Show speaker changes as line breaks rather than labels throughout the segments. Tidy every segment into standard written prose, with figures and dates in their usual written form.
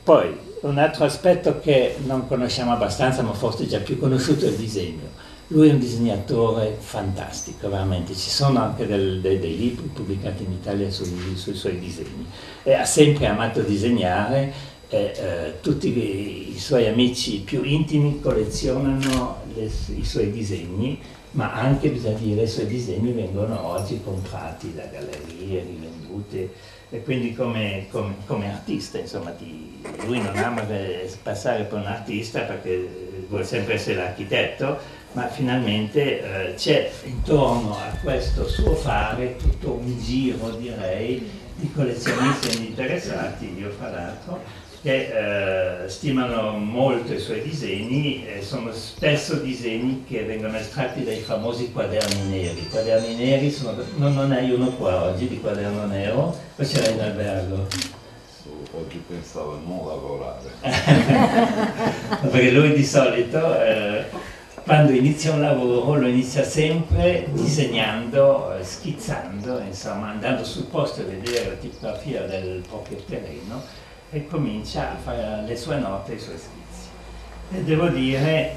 Poi, un altro aspetto che non conosciamo abbastanza, ma forse già più conosciuto, è il disegno. Lui è un disegnatore fantastico, veramente. Ci sono anche dei libri pubblicati in Italia sui suoi disegni. E ha sempre amato disegnare e tutti i suoi amici più intimi collezionano i suoi disegni, ma anche, bisogna dire, i suoi disegni vengono oggi comprati da gallerie, rivenduti, e quindi come artista, insomma, lui non ama passare per un artista perché vuole sempre essere l'architetto, ma finalmente c'è intorno a questo suo fare tutto un giro, direi, di collezionisti e di interessati, io fra l'altro, che stimano molto i suoi disegni, sono spesso disegni che vengono estratti dai famosi quaderni neri. I quaderni neri non hai uno qua oggi di quaderno nero, poi ce l'hai in albergo.
Oggi pensavo a non lavorare.
Perché lui di solito quando inizia un lavoro lo inizia sempre disegnando, schizzando, insomma, andando sul posto a vedere la tipografia del proprio terreno e comincia a fare le sue note, i suoi schizzi. E devo dire,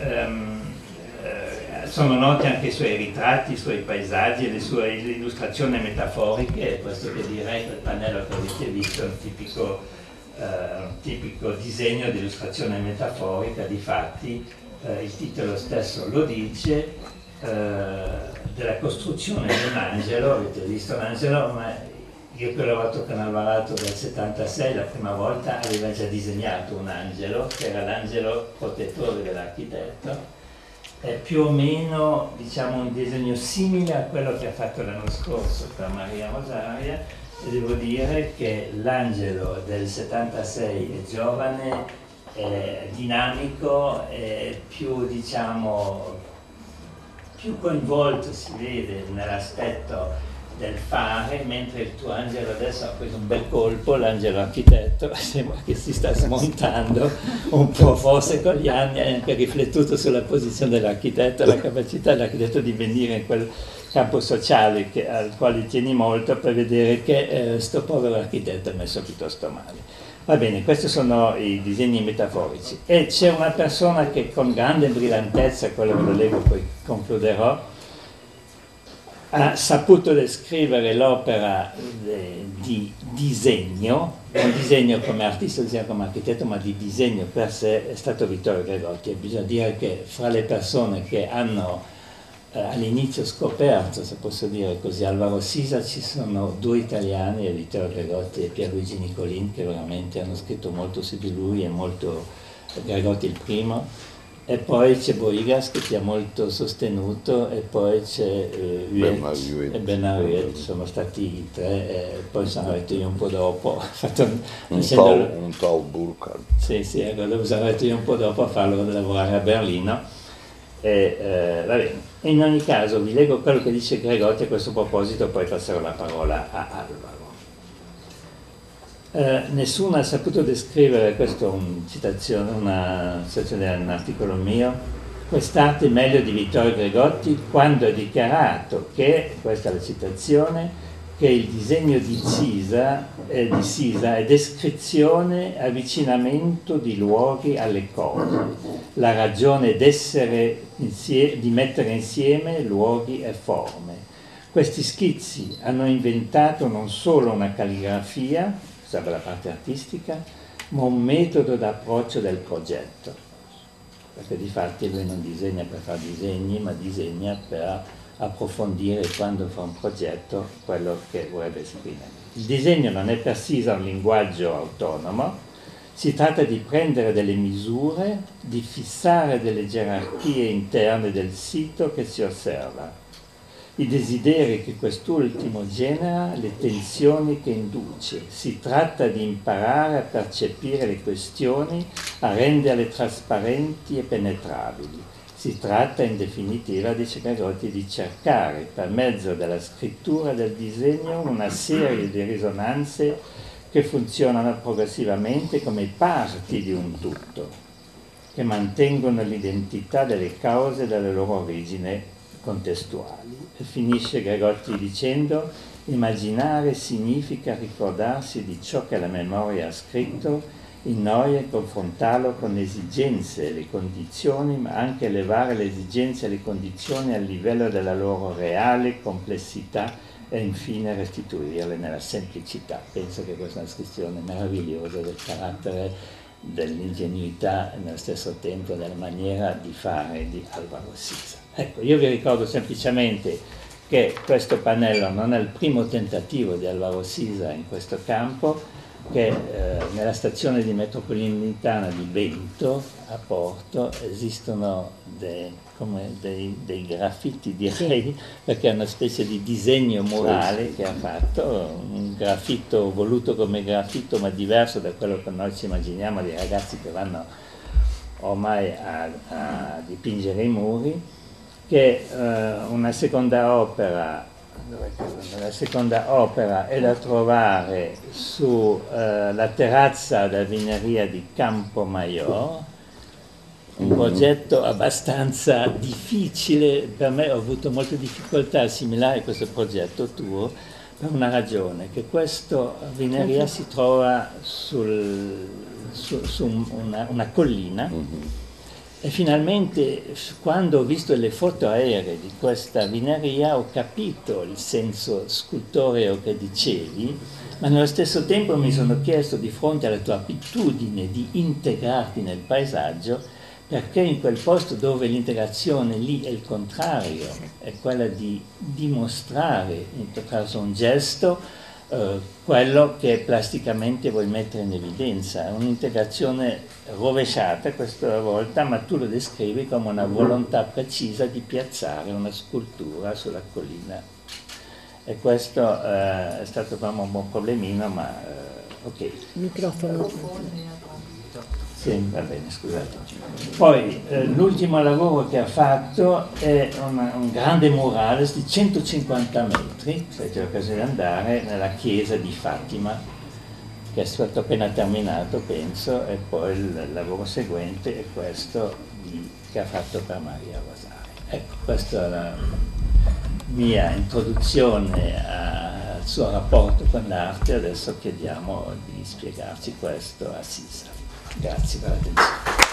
sono noti anche i suoi ritratti, i suoi paesaggi, le sue illustrazioni metaforiche. Questo che direi, quel pannello che avete visto è un tipico disegno di illustrazione metaforica. Difatti il titolo stesso lo dice, della costruzione di un angelo. Avete visto l'angelo, ma io che ho lavorato con Alvarado dal 76, la prima volta aveva già disegnato un angelo, che era l'angelo protettore dell'architetto. È più o meno, diciamo, un disegno simile a quello che ha fatto l'anno scorso per Maria Rosaria, e devo dire che l'angelo del 76 è giovane, è dinamico, è più, diciamo, più coinvolto, si vede nell'aspetto del fare, mentre il tuo angelo adesso ha preso un bel colpo, l'angelo architetto, sembra che si sta smontando un po', forse con gli anni ha anche riflettuto sulla posizione dell'architetto, la capacità dell'architetto di venire in quel campo sociale al quale tieni molto, per vedere che sto povero architetto è messo piuttosto male. Va bene, questi sono i disegni metaforici. E c'è una persona che con grande brillantezza, quello ve lo leggo poi concluderò, ha saputo descrivere l'opera di disegno, non disegno come artista, disegno come architetto, ma di disegno per sé, è stato Vittorio Gregotti. E bisogna dire che fra le persone che hanno all'inizio scoperto, se posso dire così, Alvaro Sisa, ci sono due italiani, Vittorio Gregotti e Pierluigi Nicolin, che veramente hanno scritto molto su di lui, e molto Gregotti il primo. E poi c'è Boigas che ti ha molto sostenuto, e poi c'è Huet e Benariet, sono stati i tre, e poi sono arrivato io un po' dopo,
un tal Burkhardt.
Sì, sono arrivato io un po' dopo a farlo lavorare a Berlino. Va bene. In ogni caso vi leggo quello che dice Gregotti a questo proposito, poi passerò la parola a Alvaro. Nessuno ha saputo descrivere, questa è una citazione di un articolo mio, quest'arte meglio di Vittorio Gregotti, quando ha dichiarato che, questa è la citazione, che il disegno di Sisa è descrizione, avvicinamento di luoghi alle cose, la ragione di mettere insieme luoghi e forme. Questi schizzi hanno inventato non solo una calligrafia, sarebbe la parte artistica, ma un metodo d'approccio del progetto, perché difatti lui non disegna per fare disegni, ma disegna per approfondire, quando fa un progetto, quello che vorrebbe esprimere. Il disegno non è per Sisa un linguaggio autonomo, si tratta di prendere delle misure, di fissare delle gerarchie interne del sito che si osserva, i desideri che quest'ultimo genera, le tensioni che induce. Si tratta di imparare a percepire le questioni, a renderle trasparenti e penetrabili. Si tratta in definitiva, dice Gregotti, di cercare per mezzo della scrittura e del disegno una serie di risonanze che funzionano progressivamente come parti di un tutto, che mantengono l'identità delle cause e della loro origine contestuali. E finisce Gregotti dicendo: immaginare significa ricordarsi di ciò che la memoria ha scritto in noi e confrontarlo con le esigenze e le condizioni, ma anche elevare le esigenze e le condizioni al livello della loro reale complessità e infine restituirle nella semplicità. Penso che questa è una descrizione meravigliosa del carattere, dell'ingenuità e nello stesso tempo della maniera di fare di Alvaro Siza. Ecco, io vi ricordo semplicemente che questo pannello non è il primo tentativo di Alvaro Siza in questo campo, che nella stazione di metropolitana di Bento a Porto esistono dei graffiti, direi, perché è una specie di disegno murale che ha fatto, un graffito voluto come graffito ma diverso da quello che noi ci immaginiamo di ragazzi che vanno ormai a dipingere i muri, che una seconda opera è da trovare sulla terrazza della vineria di Campomayor, un progetto abbastanza difficile, per me ho avuto molte difficoltà a assimilare questo progetto tuo, per una ragione, che questa vineria si trova su una collina. E finalmente, quando ho visto le foto aeree di questa vineria, ho capito il senso scultoreo che dicevi, ma nello stesso tempo mi sono chiesto, di fronte alla tua abitudine di integrarti nel paesaggio, perché in quel posto dove l'integrazione lì è il contrario, è quella di dimostrare, attraverso un gesto, quello che plasticamente vuoi mettere in evidenza. È un'integrazione rovesciata questa volta, ma tu lo descrivi come una volontà precisa di piazzare una scultura sulla collina. E questo è stato un buon problemino, ma ok.
Il microfono.
Sì, va bene, scusate. Poi l'ultimo lavoro che ha fatto è un grande murales di 150 metri, se avete l'occasione di andare, nella chiesa di Fatima, che è stato appena terminato, penso, e poi il lavoro seguente è questo che ha fatto per Maria Rosaria. Ecco, questa è la mia introduzione al suo rapporto con l'arte. Adesso chiediamo di spiegarci questo a Siza. Grazie per l'attenzione.